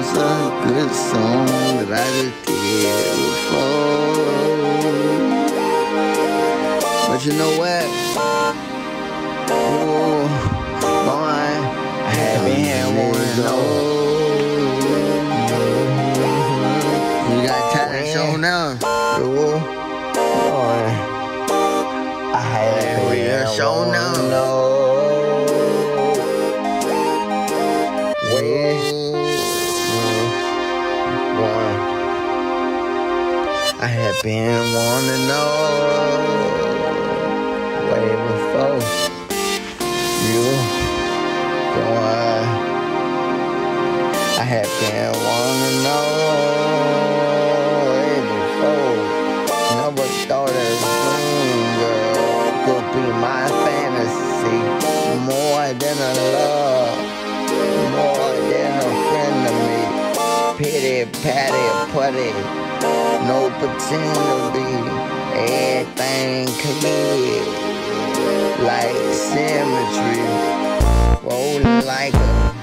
lost a good song that I just did before. But you know what? Ooh, boy, I had been wanting to know. You got talent show now. Ooh, boy, I had been show now. I had been wanting to know way before you, boy. I had been wanting to know way before. Never thought a dream girl could be my fantasy. More than a love, more than a friend to me. Pity, patty, putty. No pretend to be everything clear, like symmetry, rolling like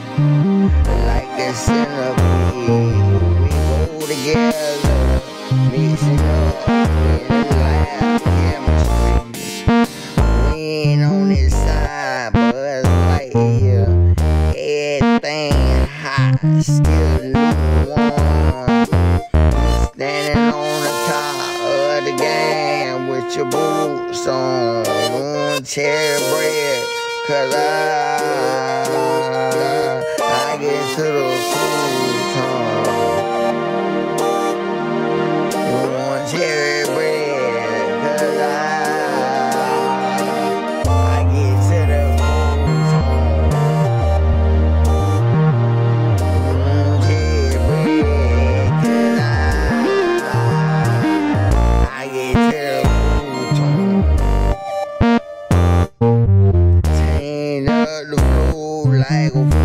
a centipede. We go together, mixing up in lab chemistry. We ain't on this side, but it's right here. Everything hot, still lukewarm. Standing on the top of the game with your boots on, cherry bread, 'cause I get to the cruise home. Cherry bread, 'cause I get to the cruise home. Cherry bread, 'cause I get to the cruise home. Chain up the floor like a